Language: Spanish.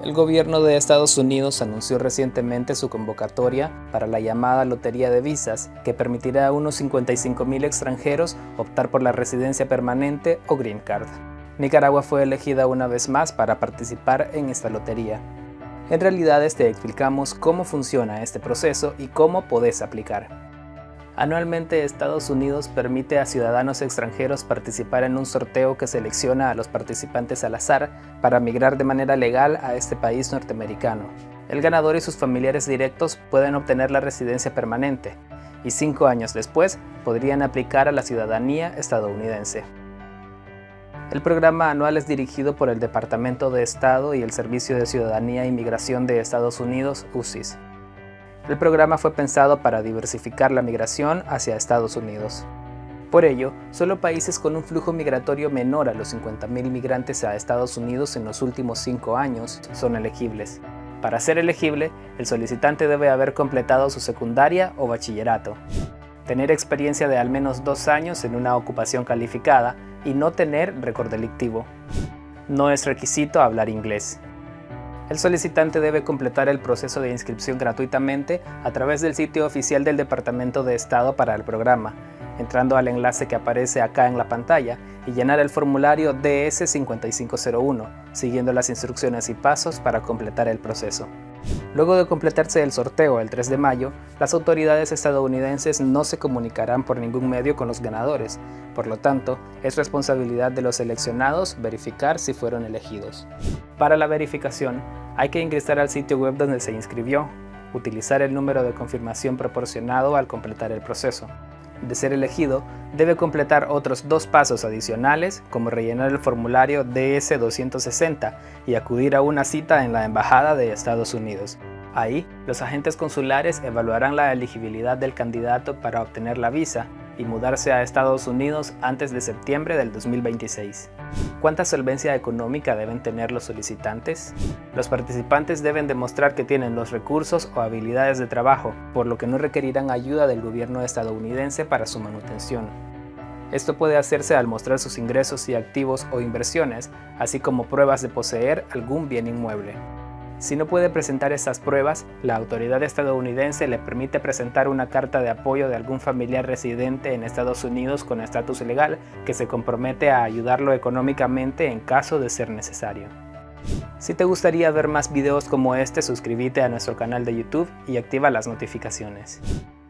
El gobierno de Estados Unidos anunció recientemente su convocatoria para la llamada Lotería de Visas, que permitirá a unos 55,000 extranjeros optar por la residencia permanente o Green Card. Nicaragua fue elegida una vez más para participar en esta lotería. En realidad te explicamos cómo funciona este proceso y cómo podés aplicar. Anualmente Estados Unidos permite a ciudadanos extranjeros participar en un sorteo que selecciona a los participantes al azar para migrar de manera legal a este país norteamericano. El ganador y sus familiares directos pueden obtener la residencia permanente y 5 años después podrían aplicar a la ciudadanía estadounidense. El programa anual es dirigido por el Departamento de Estado y el Servicio de Ciudadanía e Migración de Estados Unidos, USCIS. El programa fue pensado para diversificar la migración hacia Estados Unidos. Por ello, solo países con un flujo migratorio menor a los 50,000 migrantes a Estados Unidos en los últimos 5 años son elegibles. Para ser elegible, el solicitante debe haber completado su secundaria o bachillerato, tener experiencia de al menos 2 años en una ocupación calificada y no tener récord delictivo. No es requisito hablar inglés. El solicitante debe completar el proceso de inscripción gratuitamente a través del sitio oficial del Departamento de Estado para el programa, entrando al enlace que aparece acá en la pantalla y llenar el formulario DS5501, siguiendo las instrucciones y pasos para completar el proceso. Luego de completarse el sorteo el 3 de mayo, las autoridades estadounidenses no se comunicarán por ningún medio con los ganadores, por lo tanto, es responsabilidad de los seleccionados verificar si fueron elegidos. Para la verificación, hay que ingresar al sitio web donde se inscribió, utilizar el número de confirmación proporcionado al completar el proceso. De ser elegido, debe completar otros 2 pasos adicionales, como rellenar el formulario DS-260 y acudir a una cita en la Embajada de Estados Unidos. Ahí, los agentes consulares evaluarán la elegibilidad del candidato para obtener la visa y mudarse a Estados Unidos antes de septiembre del 2026. ¿Cuánta solvencia económica deben tener los solicitantes? Los participantes deben demostrar que tienen los recursos o habilidades de trabajo, por lo que no requerirán ayuda del gobierno estadounidense para su manutención. Esto puede hacerse al mostrar sus ingresos y activos o inversiones, así como pruebas de poseer algún bien inmueble. Si no puede presentar estas pruebas, la autoridad estadounidense le permite presentar una carta de apoyo de algún familiar residente en Estados Unidos con estatus legal que se compromete a ayudarlo económicamente en caso de ser necesario. Si te gustaría ver más videos como este, suscríbete a nuestro canal de YouTube y activa las notificaciones.